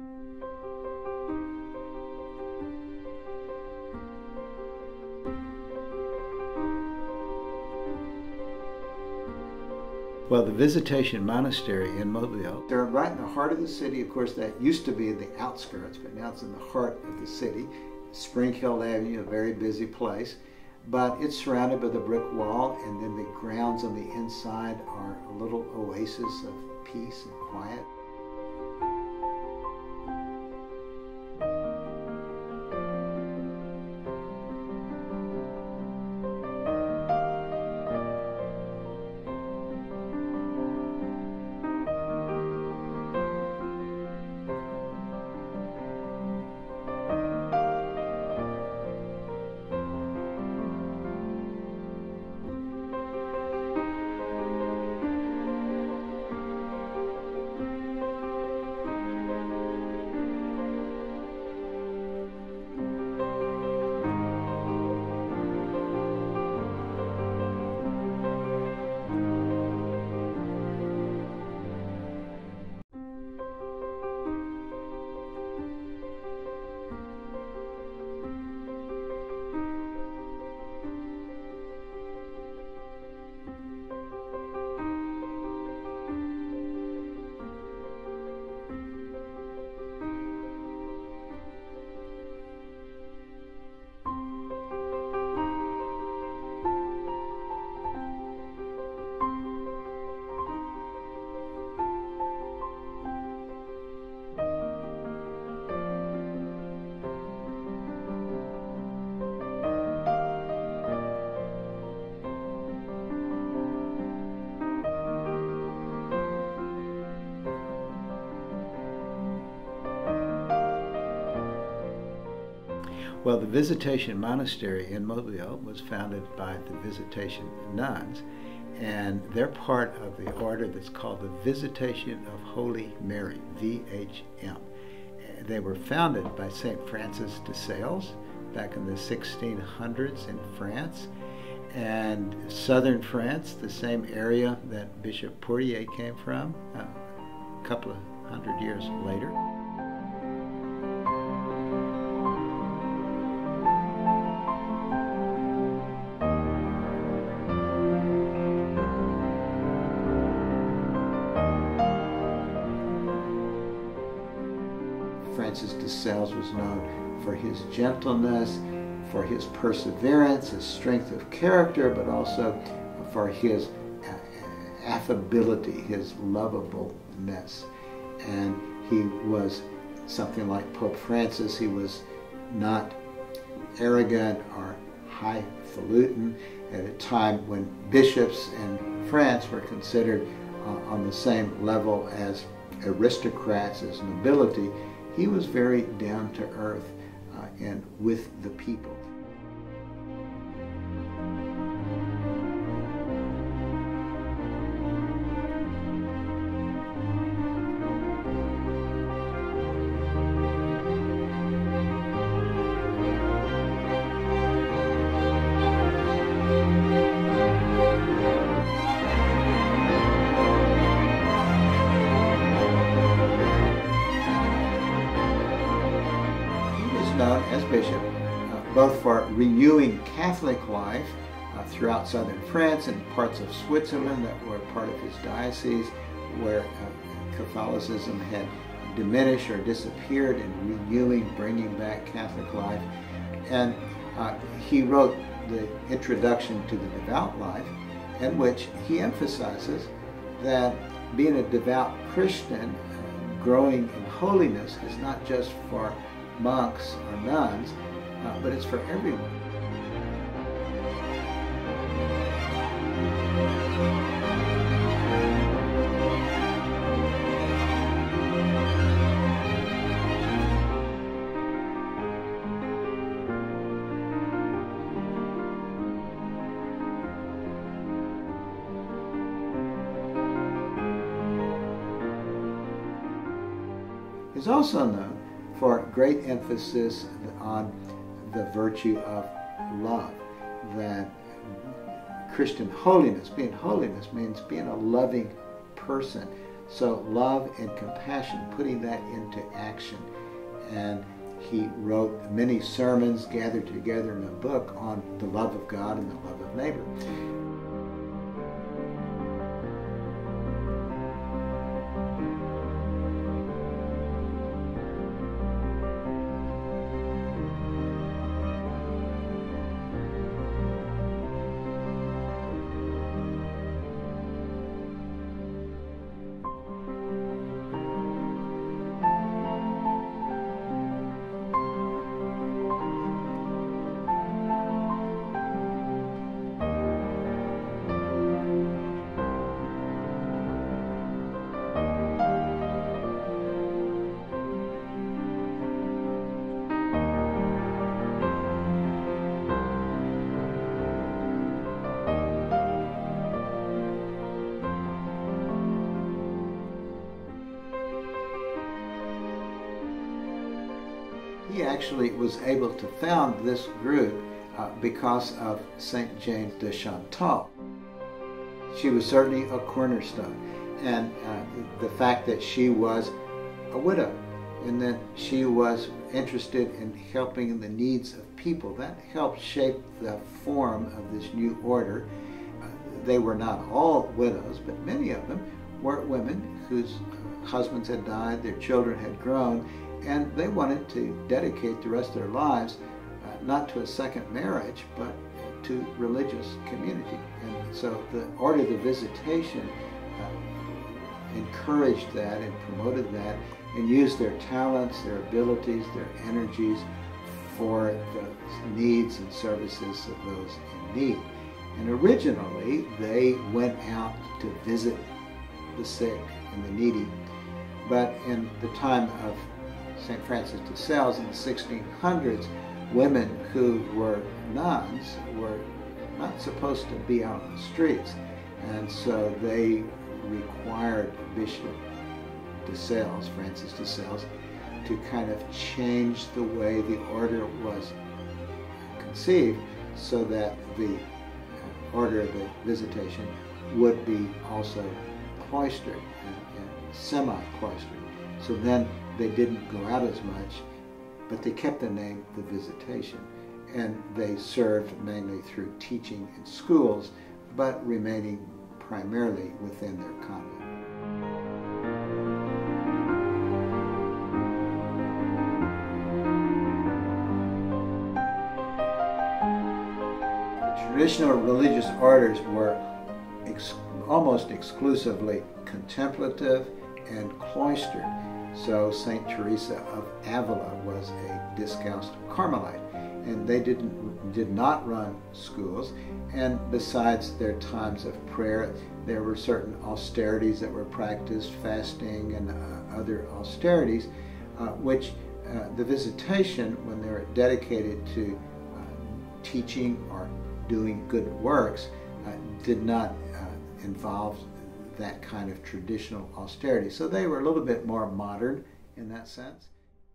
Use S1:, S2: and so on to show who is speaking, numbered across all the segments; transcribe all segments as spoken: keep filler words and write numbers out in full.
S1: Well, the Visitation Monastery in Mobile, they're right in the heart of the city. Of course, that used to be in the outskirts, but now it's in the heart of the city. Spring Hill Avenue, a very busy place, but it's surrounded by the brick wall, and then the grounds on the inside are a little oasis of peace and quiet. Well, the Visitation Monastery in Mobile was founded by the Visitation nuns, and they're part of the order that's called the Visitation of Holy Mary, V H M. They were founded by Saint Francis de Sales back in the sixteen hundreds in France, and southern France, the same area that Bishop Poirier came from, uh, a couple of hundred years later. Francis de Sales was known for his gentleness, for his perseverance, his strength of character, but also for his affability, his lovableness. And he was something like Pope Francis. He was not arrogant or highfalutin at a time when bishops in France were considered uh, on the same level as aristocrats, as nobility. He was very down to earth uh, and with the people. Known as bishop, uh, both for renewing Catholic life uh, throughout southern France and parts of Switzerland that were part of his diocese, where uh, Catholicism had diminished or disappeared, and renewing, bringing back Catholic life. And uh, he wrote the introduction to the Devout life, in which he emphasizes that being a devout Christian, uh, growing in holiness, is not just for monks or nuns, uh, but it's for everyone. He's also known for great emphasis on the virtue of love, that Christian holiness, being holiness means being a loving person. So love and compassion, putting that into action. And he wrote many sermons gathered together in a book on the love of God and the love of neighbor. He actually was able to found this group uh, because of Saint Jane de Chantal. She was certainly a cornerstone, and uh, the fact that she was a widow and that she was interested in helping the needs of people, that helped shape the form of this new order. Uh, they were not all widows, but many of them were women whose husbands had died, their children had grown, and they wanted to dedicate the rest of their lives uh, not to a second marriage, but to religious community. And so the Order of the Visitation uh, encouraged that and promoted that and used their talents, their abilities, their energies for the needs and services of those in need. And originally they went out to visit the sick and the needy, but in the time of Saint Francis de Sales in the sixteen hundreds, women who were nuns were not supposed to be out on the streets, and so they required Bishop de Sales, Francis de Sales, to kind of change the way the order was conceived so that the Order of the Visitation would be also cloistered and, and semi-cloistered. So then they didn't go out as much, but they kept the name the Visitation, and they served mainly through teaching in schools, but remaining primarily within their convent. The traditional religious orders were ex almost exclusively contemplative and cloistered. So Saint Teresa of Avila was a discalced Carmelite, and they didn't did not run schools. And besides their times of prayer, there were certain austerities that were practiced, fasting and uh, other austerities, uh, which uh, the Visitation, when they were dedicated to uh, teaching or doing good works, uh, did not uh, involve that kind of traditional austerity. So they were a little bit more modern in that sense.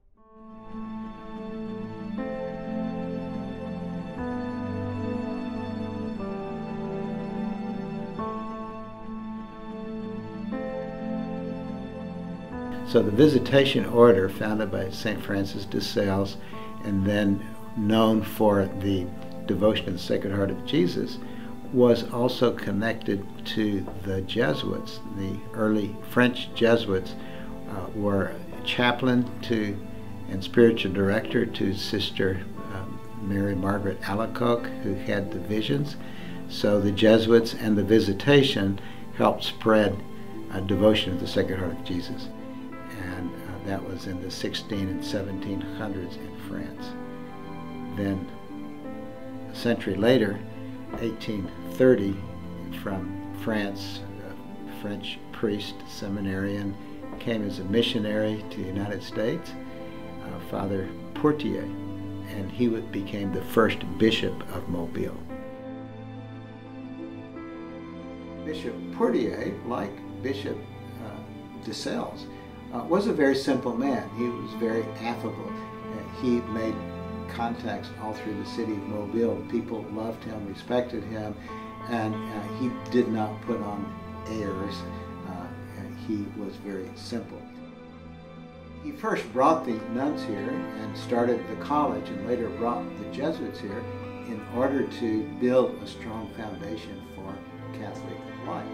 S1: So the Visitation Order, founded by Saint Francis de Sales and then known for the devotion of the Sacred Heart of Jesus, was also connected to the Jesuits. The early French Jesuits uh, were chaplain to and spiritual director to Sister um, Mary Margaret Alacoque, who had the visions. So the Jesuits and the Visitation helped spread a devotion of the Sacred Heart of Jesus. And uh, that was in the sixteen and seventeen hundreds in France. Then a century later, eighteen thirty, from France, a French priest, seminarian, came as a missionary to the United States, uh, Father Portier, and he became the first bishop of Mobile. Bishop Portier, like Bishop uh, de Sales, uh, was a very simple man. He was very affable. Uh, he made contacts all through the city of Mobile. People loved him, respected him, and uh, he did not put on airs. Uh, he was very simple. He first brought the nuns here and started the college, and later brought the Jesuits here in order to build a strong foundation for Catholic life.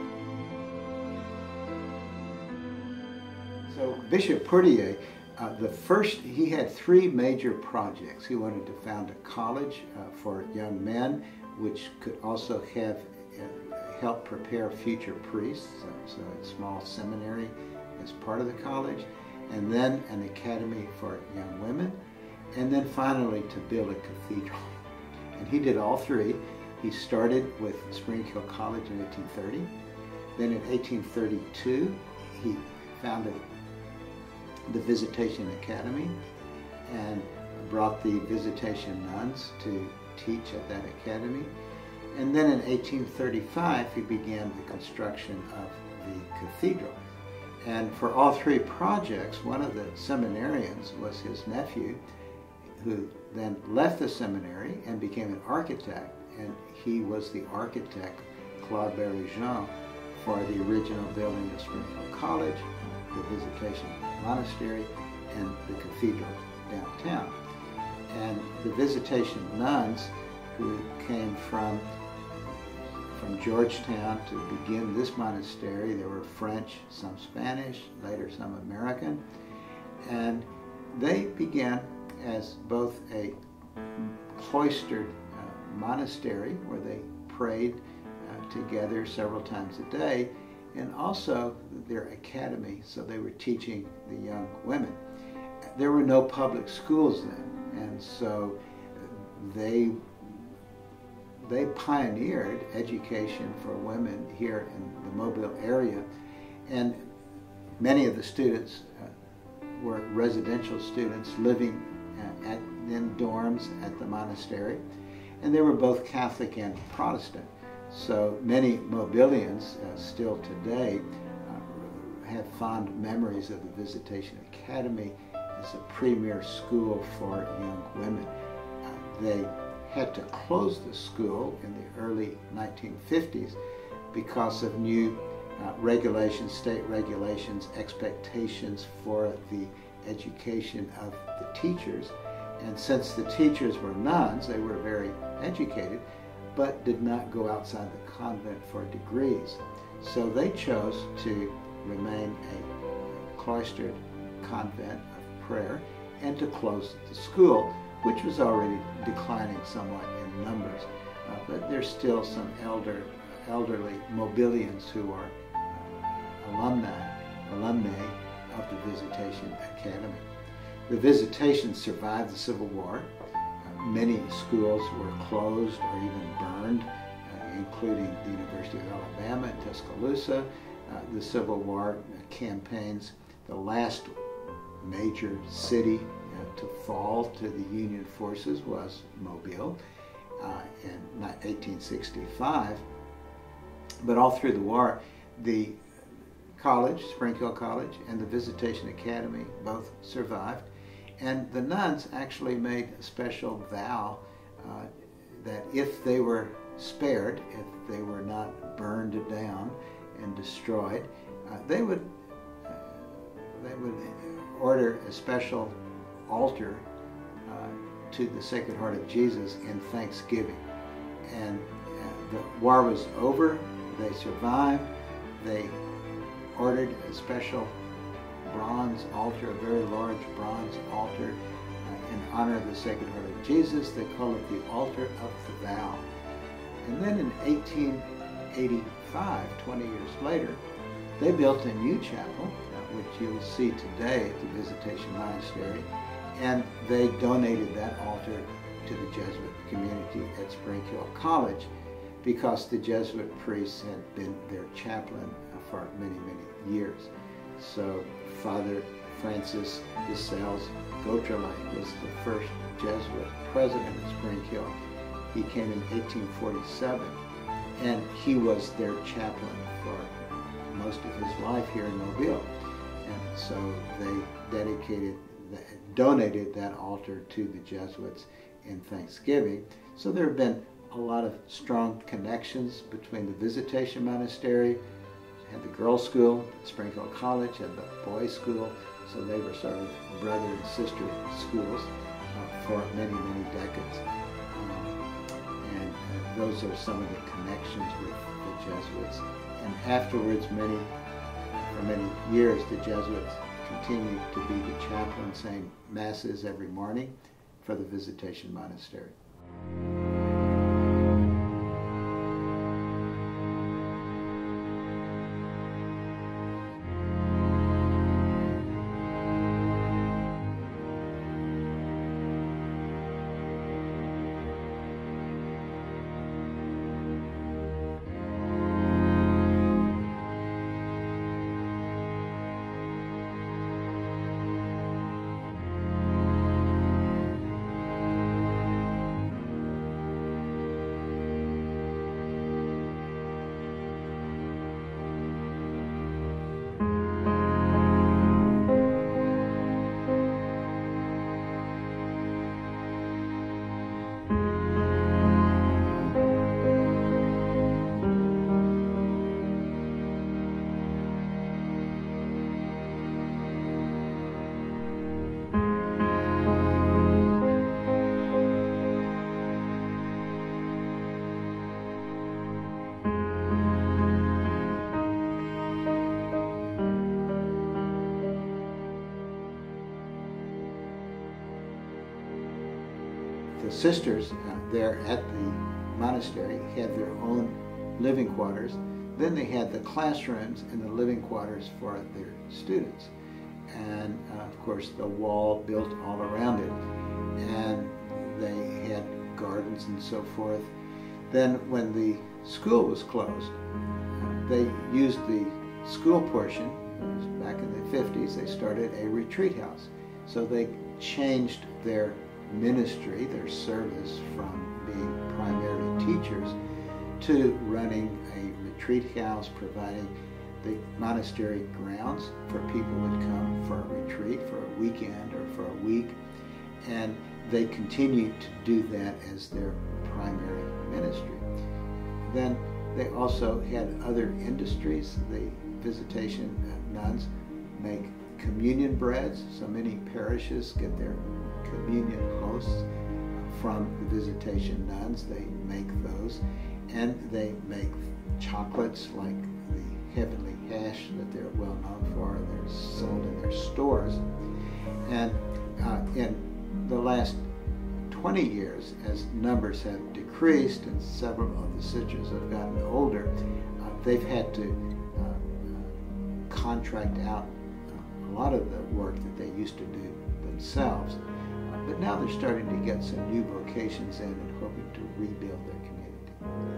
S1: So Bishop Poitiers, uh, the first, he had three major projects. He wanted to found a college uh, for young men, which could also have uh, help prepare future priests, so, so a small seminary as part of the college, and then an academy for young women, and then finally to build a cathedral. And he did all three. He started with Spring Hill College in eighteen thirty. Then in eighteen thirty-two, he founded the Visitation Academy and brought the Visitation nuns to teach at that academy. And then in eighteen thirty-five, he began the construction of the cathedral. And for all three projects, one of the seminarians was his nephew, who then left the seminary and became an architect. And he was the architect, Claude Berligeon, for the original building of Spring Hill College, the Visitation Monastery, and the cathedral downtown. And the Visitation nuns, who came from from Georgetown to begin this monastery, there were French, some Spanish, later some American, and they began as both a cloistered uh, monastery where they prayed uh, together several times a day, and also their academy, so they were teaching the young women. There were no public schools then, and so they they pioneered education for women here in the Mobile area, and many of the students uh, were residential students living uh, at, in dorms at the monastery, and they were both Catholic and Protestant. So many Mobilians uh, still today uh, have fond memories of the Visitation Academy as a premier school for young women. Uh, they had to close the school in the early nineteen fifties because of new uh, regulations, state regulations, expectations for the education of the teachers. And since the teachers were nuns, they were very educated, but did not go outside the convent for degrees. So they chose to remain a cloistered convent of prayer and to close the school, which was already declining somewhat in numbers. Uh, but there's still some elder, elderly Mobilians who are uh, alumni, alumni of the Visitation Academy. The Visitation survived the Civil War. Uh, many schools were closed or even burned, uh, including the University of Alabama in Tuscaloosa. Uh, the Civil War campaigns, the last major city uh, to fall to the Union forces was Mobile uh, in eighteen sixty-five. But all through the war, the college, Spring Hill College, and the Visitation Academy both survived. And the nuns actually made a special vow uh, that if they were spared, if they were not burned down and destroyed, uh, they would uh, they would order a special altar uh, to the Sacred Heart of Jesus in thanksgiving. And uh, the war was over, they survived, they ordered a special bronze altar, a very large bronze altar uh, in honor of the Sacred Heart of Jesus. They call it the Altar of the Vow. And then in eighteen eighty-five, twenty years later, they built a new chapel, uh, which you'll see today at the Visitation Monastery, and they donated that altar to the Jesuit community at Spring Hill College because the Jesuit priests had been their chaplain for many, many years. So Father Francis de Sales Gautrelin was the first Jesuit president of Spring Hill. He came in eighteen forty-seven, and he was their chaplain for most of his life here in Mobile. And so they dedicated, donated that altar to the Jesuits in thanksgiving. So there have been a lot of strong connections between the Visitation Monastery, had the girls' school. Springfield College had the boys' school. So they were sort of brother and sister schools uh, for many, many decades. Um, and uh, those are some of the connections with the Jesuits. And afterwards, many, for many years, the Jesuits continued to be the chaplain saying masses every morning for the Visitation Monastery. The sisters uh, there at the monastery had their own living quarters. Then they had the classrooms and the living quarters for their students. And uh, of course the wall built all around it. And they had gardens and so forth. Then when the school was closed, uh, they used the school portion. It was back in the fifties, they started a retreat house. So they changed their ministry, their service, from being primarily teachers to running a retreat house, providing the monastery grounds for people who would come for a retreat for a weekend or for a week. And they continued to do that as their primary ministry. Then they also had other industries. The Visitation nuns make communion breads, so many parishes get their communion hosts from the Visitation nuns. They make those, and they make chocolates like the Heavenly Hash that they're well known for. They're sold in their stores. And uh, in the last twenty years, as numbers have decreased and several of the sisters have gotten older, uh, they've had to uh, contract out a lot of the work that they used to do themselves. Uh, but now they're starting to get some new vocations in and hoping to rebuild their community.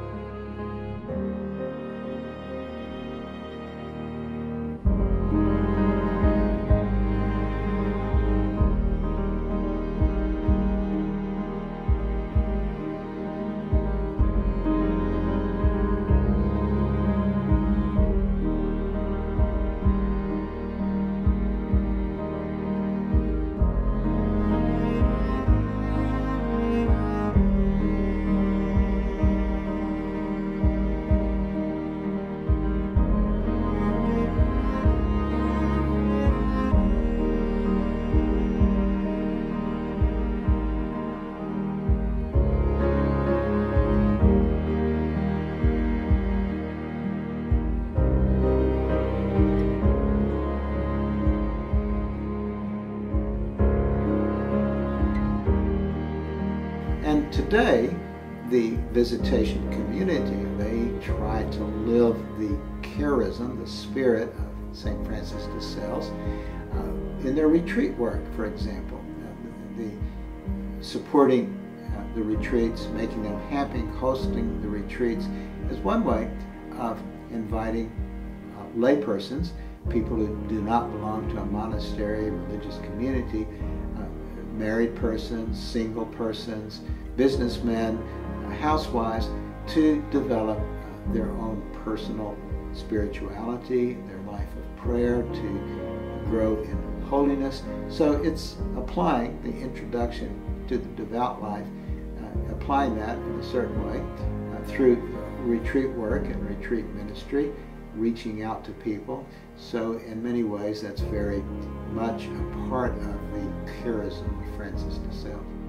S1: And today, the Visitation community, they try to live the charism, the spirit of Saint Francis de Sales uh, in their retreat work, for example. Uh, the, the supporting uh, the retreats, making them happy, hosting the retreats is one way of inviting uh, laypersons, people who do not belong to a monastery, religious community, married persons, single persons, businessmen, housewives, to develop uh, their own personal spirituality, their life of prayer, to grow in holiness. So it's applying the introduction to the devout life, uh, applying that in a certain way uh, through retreat work and retreat ministry, reaching out to people. So in many ways, that's very much a part of the charism of Francis de Sales.